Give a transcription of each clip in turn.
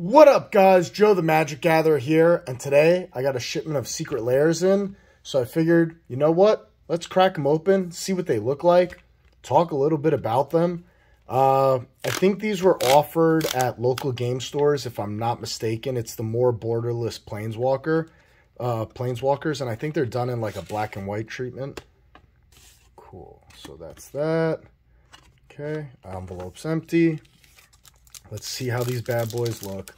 What up, guys? Joe the Magic Gatherer here, and today I got a shipment of Secret Lairs in, so I figured, you know what? Let's crack them open, see what they look like, talk a little bit about them. I think these were offered at local game stores, if I'm not mistaken. It's the more borderless Planeswalkers, and I think they're done in like a black and white treatment. Cool, so that's that. Okay, envelope's empty. Let's see how these bad boys look.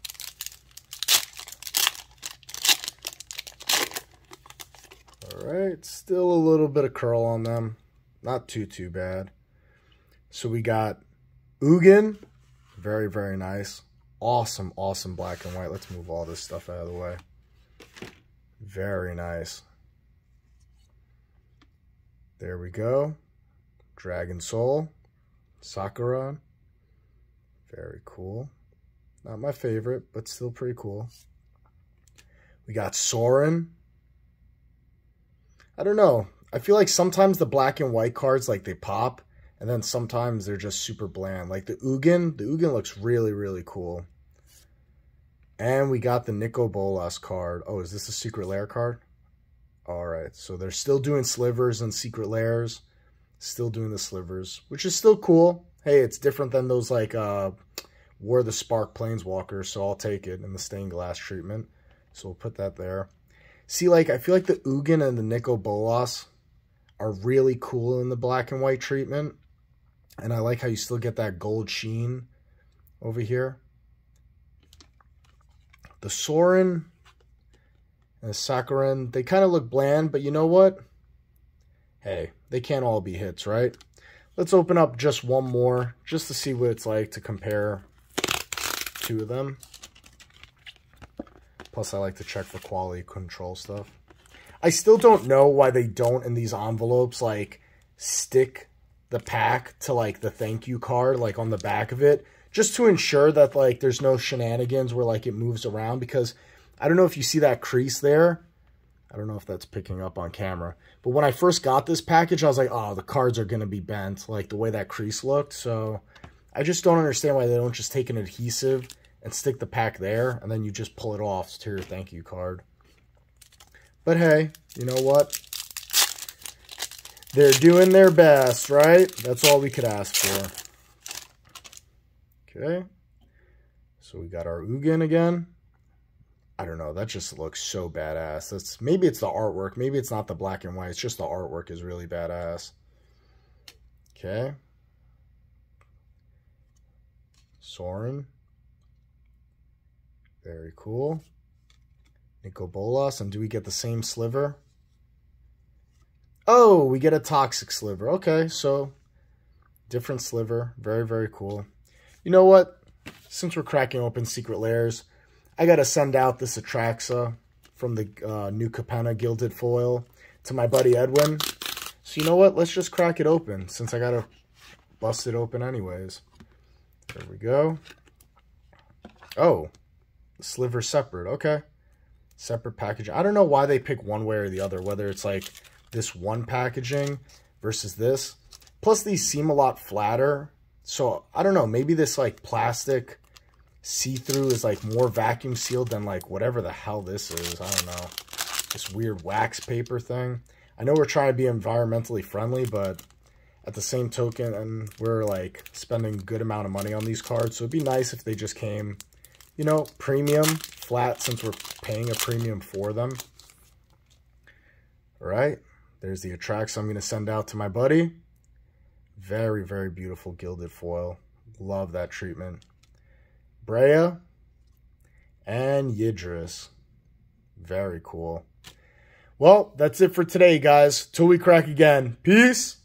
All right, still a little bit of curl on them. Not too bad. So we got Ugin. Very, very nice. Awesome black and white. Let's move all this stuff out of the way. Very nice. There we go. Dragon Soul. Sakura. Very cool. Not my favorite, but still pretty cool. We got Sorin. I don't know. I feel like sometimes the black and white cards, like, they pop, and then sometimes they're just super bland. Like the Ugin looks really, really cool. And we got the Nicol Bolas card. Oh, is this a Secret Lair card? All right, so they're still doing slivers and Secret Lairs. Still doing the slivers, which is still cool. Hey, it's different than those, like, War of the Spark Planeswalkers, so I'll take it in the stained glass treatment. So we'll put that there. See, like, I feel like the Ugin and the Nicol Bolas are really cool in the black and white treatment. And I like how you still get that gold sheen over here. The Sorin and the Sakarin, they kind of look bland, but you know what? Hey, they can't all be hits, right? Let's open up just one more, just to see what it's like to compare two of them. Plus, I like to check for quality control stuff. I still don't know why they don't, in these envelopes, like, stick the pack to, like, the thank you card, like, on the back of it, just to ensure that, like, there's no shenanigans where, like, it moves around, because I don't know if you see that crease there. I don't know if that's picking up on camera. But when I first got this package, I was like, oh, the cards are going to be bent, like the way that crease looked. So I just don't understand why they don't just take an adhesive and stick the pack there, and then you just pull it off to your thank you card. But hey, you know what? They're doing their best, right? That's all we could ask for. Okay. So we got our Ugin again. I don't know, that just looks so badass. Maybe it's the artwork. Maybe it's not the black and white. It's just the artwork is really badass. Okay. Sorin. Very cool. Nicol Bolas. And do we get the same sliver? Oh, we get a toxic sliver. Okay, so different sliver. Very, very cool. You know what? Since we're cracking open Secret Lairs, I got to send out this Atraxa from the New Capenna Gilded Foil to my buddy Edwin. So you know what? Let's just crack it open since I got to bust it open anyways. There we go. Oh, the sliver's separate. Okay. Separate packaging. I don't know why they pick one way or the other, whether it's like this one packaging versus this. Plus, these seem a lot flatter. So, I don't know. Maybe this, like, plastic see-through is, like, more vacuum sealed than, like, whatever the hell this is. I don't know. This weird wax paper thing. I know we're trying to be environmentally friendly, but at the same token, and we're, like, spending a good amount of money on these cards. So it'd be nice if they just came, you know, premium, flat, since we're paying a premium for them. All right. There's the Atraxa I'm going to send out to my buddy. Very, very beautiful gilded foil. Love that treatment. Breya and Yidris. Very cool. Well, that's it for today, guys. Till we crack again. Peace.